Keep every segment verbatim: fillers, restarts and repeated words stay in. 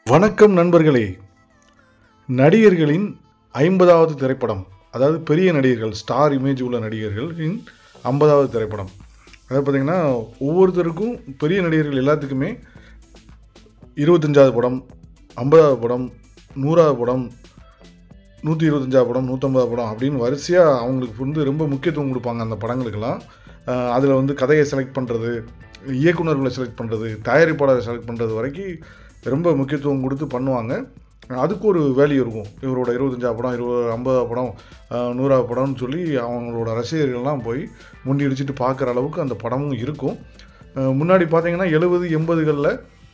வணக்கம் நண்பர்களே. நடிகர்களின் ஐம்பதாவது திரைப்படம், அதாவது பெரிய நடிகர்கள், ஸ்டார் இமேஜ் உள்ள நடிகர்களின் ஐம்பதாவது திரைப்படம். அதாவது பார்த்திங்கன்னா, ஒவ்வொருத்தருக்கும் பெரிய நடிகர்கள் எல்லாத்துக்குமே இருபத்தஞ்சாவது படம், ஐம்பதாவது படம், நூறாவது படம், நூற்றி இருபத்தஞ்சாவது படம், நூற்றம்பதாவது படம் அப்படின்னு வரிசையாக அவங்களுக்கு வந்து ரொம்ப முக்கியத்துவம் கொடுப்பாங்க அந்த படங்களுக்கெல்லாம். அதில் வந்து கதையை செலக்ட் பண்ணுறது, இயக்குநர்களை செலக்ட் பண்ணுறது, தயாரிப்பாளரை செலக்ட் பண்ணுறது வரைக்கும் ரொம்ப முக்கியத்துவம் கொடுத்து பண்ணுவாங்க. அதுக்கு ஒரு வேல்யூ இருக்கும். இவரோட இருபத்தஞ்சாவது படம், இருபது ஐம்பதாவது படம், நூறாவது படம்னு சொல்லி அவங்களோட ரசிகர்கள்லாம் போய் முண்டி அடிச்சுட்டு பார்க்குற அளவுக்கு அந்த படமும் இருக்கும். முன்னாடி பார்த்திங்கன்னா எழுபது எண்பதுகளில்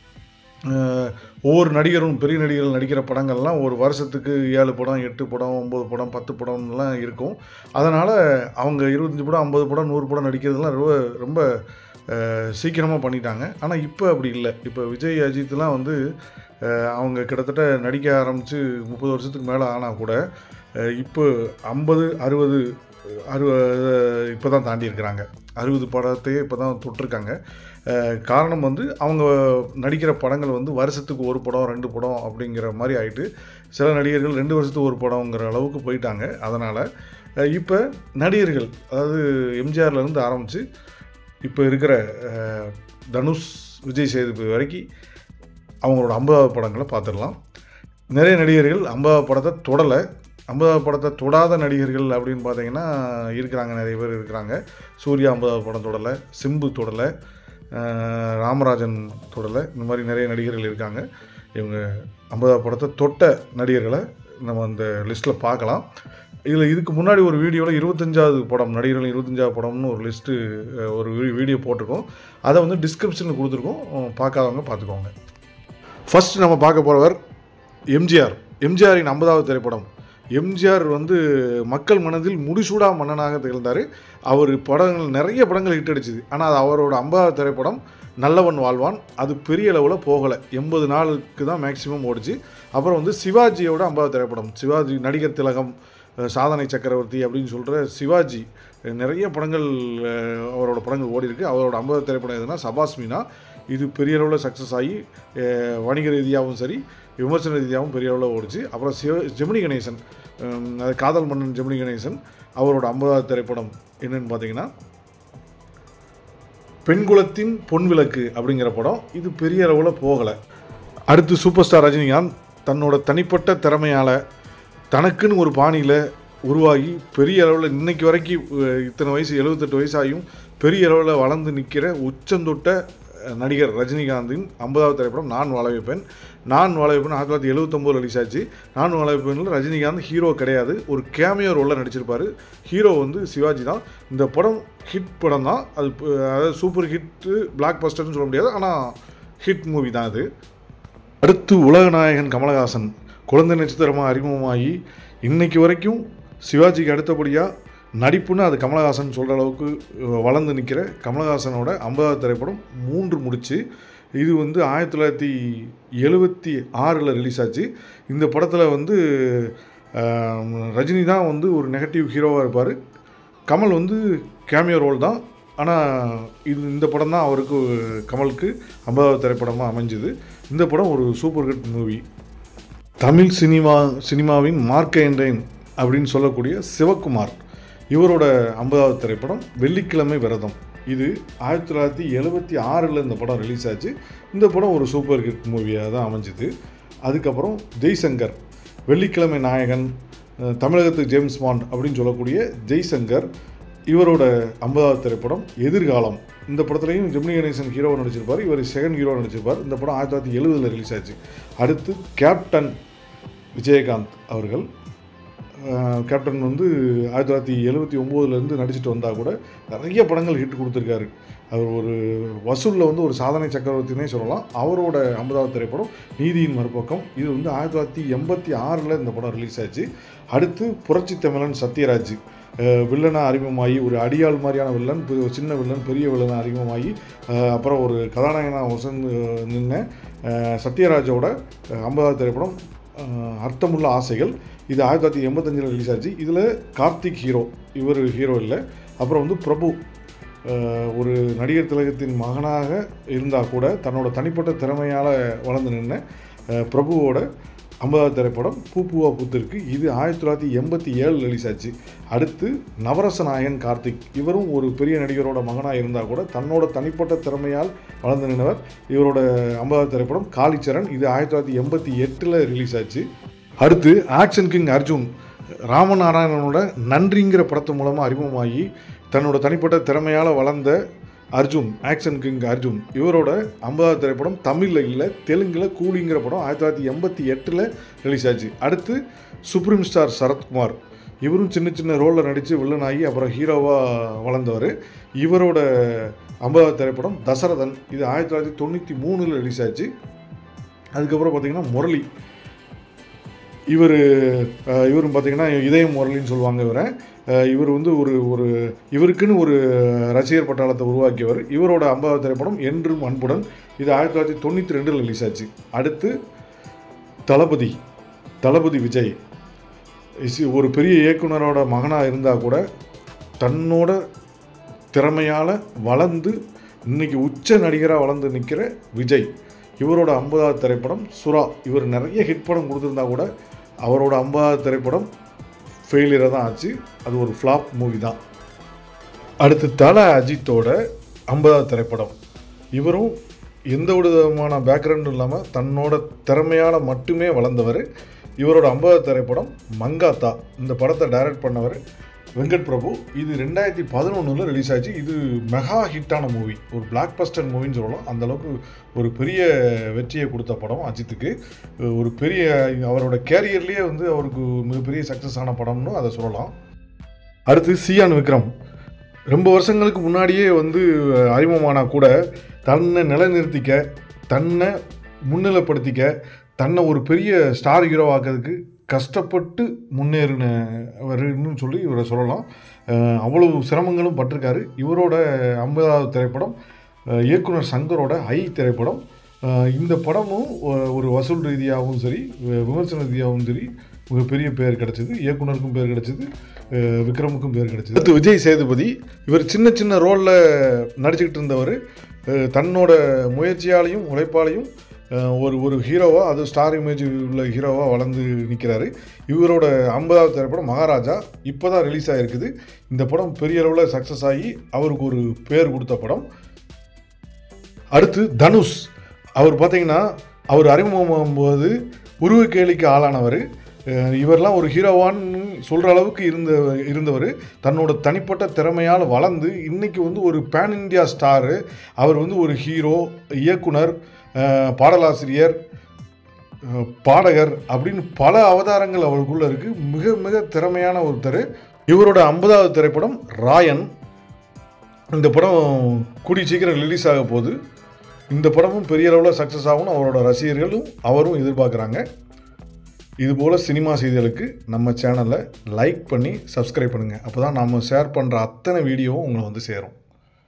ஒவ்வொரு நடிகரும், பெரிய நடிகர்கள் நடிக்கிற படங்கள்லாம் ஒரு வருஷத்துக்கு ஏழு படம், எட்டு படம், ஒம்பது படம், பத்து படம்லாம் இருக்கும். அதனால் அவங்க இருபத்தஞ்சி படம், ஐம்பது படம், நூறு படம் நடிக்கிறதுலாம் ரொம்ப ரொம்ப சீக்கிரமாக பண்ணிட்டாங்க. ஆனால் இப்போ அப்படி இல்லை. இப்போ விஜய், அஜித்லாம் வந்து அவங்க கிட்டத்தட்ட நடிக்க ஆரம்பித்து முப்பது வருஷத்துக்கு மேலே ஆனால் கூட இப்போ ஐம்பது அறுபது அறுபது இப்போ தான் தாண்டி இருக்கிறாங்க. அறுபது படத்தையே இப்போ தான் தொட்டிருக்காங்க. காரணம் வந்து அவங்க நடிக்கிற படங்கள் வந்து வருஷத்துக்கு ஒரு படம், ரெண்டு படம் அப்படிங்கிற மாதிரி ஆகிட்டு, சில நடிகர்கள் ரெண்டு வருஷத்துக்கு ஒரு படங்கிற அளவுக்கு போயிட்டாங்க. அதனால் இப்போ நடிகர்கள், அதாவது எம்ஜிஆர்லேருந்து ஆரம்பித்து இப்போ இருக்கிற தனுஷ், விஜய் சேதுபதி வரைக்கும் அவங்களோட ஐம்பதாவது படங்களை பார்த்துடலாம். நிறைய நடிகர்கள் ஐம்பதாவது படத்தை தொடலை. ஐம்பதாவது படத்தை தொடாத நடிகர்கள் அப்படின்னு பார்த்தீங்கன்னா இருக்கிறாங்க, நிறைய பேர் இருக்கிறாங்க. சூர்யா ஐம்பதாவது படம் தொடலை, சிம்பு தொடலை, ராமராஜன் தொடலை, இந்த மாதிரி நிறைய நடிகர்கள் இருக்காங்க. இவங்க ஐம்பதாவது படத்தை தொட்ட நடிகர்களை நம்ம அந்த லிஸ்ட்டில் பார்க்கலாம். இதில் இதுக்கு முன்னாடி ஒரு வீடியோவில் இருபத்தஞ்சாவது படம், நடிகர்கள் இருபத்தஞ்சாவது படம்னு ஒரு லிஸ்ட்டு, ஒரு வீடியோ போட்டிருக்கோம். அதை வந்து டிஸ்கிரிப்ஷனில் கொடுத்துருக்கோம், பார்க்காதவங்க பார்த்துக்கோங்க. ஃபஸ்ட் நம்ம பார்க்க போகிறவர் எம்ஜிஆர். எம்ஜிஆரின் ஐம்பதாவது திரைப்படம். எம்ஜிஆர் வந்து மக்கள் மனதில் முடிசூடா மன்னனாக திகழ்ந்தார். அவர் படங்கள், நிறைய படங்கள் ஹிட் அடிச்சுது. ஆனால் அது அவரோட ஐம்பதாவது திரைப்படம் நல்லவன் வாழ்வான். அது பெரிய அளவில் போகலை, எண்பது நாளுக்கு தான் மேக்சிமம் ஓடிச்சு. அப்புறம் வந்து சிவாஜியோட ஐம்பதாவது திரைப்படம், சிவாஜி நடிகர் திலகம், சாதனை சக்கரவர்த்தி அப்படின்னு சொல்கிற சிவாஜி நிறைய படங்கள், அவரோட படங்கள் ஓடி இருக்குது. அவரோட ஐம்பது திரைப்படம் எதுனா சபாஸ் மீனா. இது பெரிய அளவில் சக்ஸஸ் ஆகி வணிக ரீதியாகவும் சரி, விமர்சன ரீதியாகவும் பெரிய அளவில் ஓடிச்சு. அப்புறம் சிவ ஜெமினி கணேசன், அது காதல் மன்னன் ஜெமினி கணேசன், அவரோட ஐம்பதாவது திரைப்படம் என்னென்னு பார்த்தீங்கன்னா பெண்குலத்தின் பொன் விளக்கு அப்படிங்கிற படம். இது பெரிய அளவில் போகலை. அடுத்து சூப்பர் ஸ்டார் ரஜினிகாந்த் தன்னோட தனிப்பட்ட திறமையால் தனக்குன்னு ஒரு பாணியில் உருவாகி பெரிய அளவில் இன்னைக்கு வரைக்கும் இத்தனை வயசு, எழுபத்தெட்டு வயசாகியும் பெரிய அளவில் வளர்ந்து நிற்கிற உச்சந்தொட்ட நடிகர் ரஜினிகாந்தின் ஐம்பதாவது திரைப்படம் நான் வாழ வைப்பேன். நான் வாழ வைப்பேன் ஆயிரத்தி தொள்ளாயிரத்தி எழுபத்தொம்போது ரிலீஸ் ஆச்சு. நான் வாழ வைப்பேனில் ரஜினிகாந்த் ஹீரோ கிடையாது, ஒரு கேமியோ ரோலில் நடிச்சிருப்பார். ஹீரோ வந்து சிவாஜி தான். இந்த படம் ஹிட் படம் தான். அது அதாவது சூப்பர் ஹிட்டு, பிளாக் பஸ்டர்னு சொல்ல முடியாது, ஆனால் ஹிட் மூவி தான் அது. அடுத்து உலகநாயகன் கமலஹாசன் குழந்தை நட்சத்திரமாக அறிமுகமாகி இன்றைக்கு வரைக்கும் சிவாஜிக்கு அடுத்தபடியாக நடிப்புன்னு அது கமலஹாசன் சொல்கிற அளவுக்கு வளர்ந்து நிற்கிற கமலஹாசனோட ஐம்பதாவது திரைப்படம் மூன்று முடிச்சு. இது வந்து ஆயிரத்தி தொள்ளாயிரத்தி எழுபத்தி ஆறில் ரிலீஸ் ஆச்சு. இந்த படத்தில் வந்து ரஜினி தான் வந்து ஒரு நெகட்டிவ் ஹீரோவாக இருப்பார். கமல் வந்து கேமியோ ரோல் தான். ஆனால் இது இந்த படம் தான் அவருக்கு, கமலுக்கு ஐம்பதாவது திரைப்படமாக அமைஞ்சுது. இந்த படம் ஒரு சூப்பர் ஹிட் மூவி. தமிழ் சினிமா சினிமாவின் மார்க்கண்டேன் அப்படின்னு சொல்லக்கூடிய சிவகுமார், இவரோட ஐம்பதாவது திரைப்படம் வெள்ளிக்கிழமை விரதம். இது ஆயிரத்தி தொள்ளாயிரத்தி எழுபத்தி ஆறில் இந்த படம் ரிலீஸ் ஆச்சு. இந்த படம் ஒரு சூப்பர் ஹிட் மூவியாக தான் அமைஞ்சுது. அதுக்கப்புறம் ஜெய்சங்கர், வெள்ளிக்கிழமை நாயகன், தமிழகத்துக்கு ஜேம்ஸ் பாண்ட் அப்படின்னு சொல்லக்கூடிய ஜெய்சங்கர், இவரோட ஐம்பதாவது திரைப்படம் எதிர்காலம். இந்த படத்துலையும் ஜெமினி கணேசன் ஹீரோவை நடிச்சிருப்பார், இவர் செகண்ட் ஹீரோ நடிச்சிருப்பார். இந்த படம் ஆயிரத்தி தொள்ளாயிரத்தி எழுபதில் ரிலீஸ் ஆச்சு. அடுத்து கேப்டன் விஜயகாந்த் அவர்கள். கேப்டன் வந்து ஆயிரத்தி தொள்ளாயிரத்தி எழுபத்தி ஒம்போதுலேருந்து நடிச்சுட்டு வந்தால் கூட நிறைய படங்கள் ஹிட் கொடுத்துருக்காரு. அவர் ஒரு வசூலில் வந்து ஒரு சாதனை சக்கரவர்த்தினே சொல்லலாம். அவரோட ஐம்பதாவது திரைப்படம் நீதியின் மறுபக்கம். இது வந்து ஆயிரத்தி தொள்ளாயிரத்தி எண்பத்தி ஆறில் இந்த படம் ரிலீஸ் ஆச்சு. அடுத்து புரட்சி தமிழன் சத்யராஜ் வில்லனாக அறிமுகமாகி, ஒரு அடியாள் மாதிரியான வில்லன், சின்ன வில்லன், பெரிய வில்லனாக அறிமுகமாகி, அப்புறம் ஒரு கதாநாயகனாக வசந்து நின்ன சத்யராஜோட ஐம்பதாவது திரைப்படம் அர்த்தமுள்ள ஆசைகள். இது ஆயிரத்தி தொள்ளாயிரத்தி எண்பத்தஞ்சில் ரிலீஸ் ஆச்சு. இதில் கார்த்திக் ஹீரோ, இவர் ஹீரோ இல்லை. அப்புறம் வந்து பிரபு, ஒரு நடிகர் திலகத்தின் மகனாக இருந்தால் கூட தன்னோட தனிப்பட்ட திறமையால் வளர்ந்து நின்று பிரபுவோட ஐம்பதாவது திரைப்படம் பூ பூவா பூத்திருக்கு. இது ஆயிரத்தி தொள்ளாயிரத்தி எண்பத்தி ஏழு ரிலீஸ் ஆச்சு. அடுத்து நவரச நாயகன் கார்த்திக். இவரும் ஒரு பெரிய நடிகரோட மகனாக இருந்தால் கூட தன்னோட தனிப்பட்ட திறமையால் வளர்ந்து நின்றவர். இவரோட ஐம்பதாவது திரைப்படம் காளிச்சரண். இது ஆயிரத்தி தொள்ளாயிரத்தி எண்பத்தி எட்டில் ரிலீஸ் ஆச்சு. அடுத்து ஆக்ஷன் கிங் அர்ஜுன். ராமநாராயணனோட நன்றிங்கிற படத்து மூலமாக அறிமுகமாகி தன்னோட தனிப்பட்ட திறமையால் வளர்ந்த அர்ஜுன், ஆக்ஷன் கிங் அர்ஜுன். இவரோட ஐம்பதாவது திரைப்படம் தமிழில் இல்லை, தெலுங்கில் கூலிங்கிற படம் ஆயிரத்தி தொள்ளாயிரத்தி எண்பத்தி எட்டில் ரிலீஸ் ஆச்சு. அடுத்து சுப்ரீம் ஸ்டார் சரத்குமார். இவரும் சின்ன சின்ன ரோலில் நடித்து வில்லனாகி அப்புறம் ஹீரோவாக வளர்ந்தவர். இவரோட ஐம்பதாவது திரைப்படம் தசரதன். இது ஆயிரத்தி தொள்ளாயிரத்தி தொண்ணூற்றி மூணில் ரிலீஸ் ஆச்சு. அதுக்கப்புறம் பார்த்திங்கன்னா முரளி. இவர் இவரும் பார்த்திங்கன்னா இதயம் முரளின்னு சொல்லுவாங்க இவரை. இவர் வந்து ஒரு ஒரு இவருக்குன்னு ஒரு ரசிகர் பட்டாளத்தை உருவாக்கியவர். இவரோட ஐம்பதாவது திரைப்படம் என்றும் அன்புடன். இது ஆயிரத்தி தொள்ளாயிரத்தி தொண்ணூற்றி ரெண்டில் ரிலீஸ் ஆச்சு. அடுத்து தளபதி தளபதி விஜய். ஒரு பெரிய இயக்குனரோட மகனாக இருந்தால் கூட தன்னோட திறமையால் வளர்ந்து இன்றைக்கி உச்ச நடிகராக வளர்ந்து நிற்கிற விஜய். இவரோட ஐம்பதாவது திரைப்படம் சுறா. இவர் நிறைய ஹிட் படம் கொடுத்துருந்தா கூட அவரோட ஐம்பதாவது திரைப்படம் ஃபெயிலியராக தான் ஆச்சு. அது ஒரு ஃப்ளாப் மூவி தான். அடுத்து தல அஜித்தோட ஐம்பதாவது திரைப்படம். இவரும் எந்த விதமான பேக்ரவுண்டும் இல்லாமல் தன்னோட திறமையால் மட்டுமே வளர்ந்தவர். இவரோட ஐம்பதாவது திரைப்படம் மங்காத்தா. இந்த படத்தை டைரக்ட் பண்ணவர் வெங்கட் பிரபு. இது ரெண்டாயிரத்தி பதினொன்றில் ரிலீஸ் ஆச்சு. இது மெகா ஹிட்டான மூவி, ஒரு பிளாக் பஸ்டர் மூவின்னு சொல்லலாம். அந்தளவுக்கு ஒரு பெரிய வெற்றியை கொடுத்த படம் அஜித்துக்கு. ஒரு பெரிய அவரோட கேரியர்லேயே வந்து அவருக்கு மிகப்பெரிய சக்ஸஸ் ஆன படம்னு அதை சொல்லலாம். அடுத்து சியான் விக்ரம். ரொம்ப வருஷங்களுக்கு முன்னாடியே வந்து அறிமுகமானால் கூட தன்னை நிலைநிறுத்திக்க, தன்னை முன்னிலைப்படுத்திக்க, தன்னை ஒரு பெரிய ஸ்டார் ஹீரோ ஆக்கிறதுக்கு கஷ்டப்பட்டு முன்னேறினவர்னு சொல்லி இவரை சொல்லலாம். அவ்வளவு சிரமங்களும் பட்டிருக்காரு. இவரோட ஐம்பதாவது திரைப்படம் இயக்குனர் சங்கரோட ஐ திரைப்படம். இந்த படமும் ஒரு வசூல் ரீதியாகவும் சரி, விமர்சன ரீதியாகவும் சரி மிகப்பெரிய பேர் கிடச்சிது. இயக்குனருக்கும் பேர் கிடச்சிது, விக்ரமுக்கும் பேர் கிடச்சிது. அடுத்து விஜய் சேதுபதி. இவர் சின்ன சின்ன ரோலில் நடிச்சுக்கிட்டு இருந்தவர். தன்னோட முயற்சியாலையும் உழைப்பாலையும் ஒரு ஒரு ஹீரோவாக, அது ஸ்டார் இமேஜ் உள்ள ஹீரோவாக வளர்ந்து நிற்கிறாரு. இவரோட ஐம்பதாவது திரைப்படம் மகாராஜா. இப்போ தான் ரிலீஸ் ஆகிருக்குது. இந்த படம் பெரிய அளவில் சக்ஸஸ் ஆகி அவருக்கு ஒரு பேர் கொடுத்த படம். அடுத்து தனுஷ். அவர் பார்த்திங்கன்னா அவர் அறிமுகமாகும்போது உருவ கேலிக்கு ஆளானவர். இவரெலாம் ஒரு ஹீரோவான்னு சொல்கிற அளவுக்கு இருந்த இருந்தவர் தன்னோட தனிப்பட்ட திறமையால் வளர்ந்து இன்றைக்கி வந்து ஒரு பேன் இண்டியா ஸ்டாரு. அவர் வந்து ஒரு ஹீரோ, இயக்குனர், பாடலாசிரியர், பாடகர் அப்படின்னு பல அவதாரங்கள் அவருக்குள்ளே இருக்குது. மிக மிக திறமையான ஒருத்தர். இவரோட ஐம்பதாவது திரைப்படம் ராயன். இந்த படம் கூடிய சீக்கிரம் ரிலீஸ் ஆக போகுது. இந்த படமும் பெரிய அளவில் சக்ஸஸ் ஆகும்னு அவரோட ரசிகர்களும் அவரும் எதிர்பார்க்குறாங்க. இதுபோல் சினிமா செய்திகளுக்கு நம்ம சேனலை லைக் பண்ணி சப்ஸ்கிரைப் பண்ணுங்கள். அப்போ தான் நம்ம ஷேர் பண்ணுற அத்தனை வீடியோவும் உங்களை வந்து சேரும்.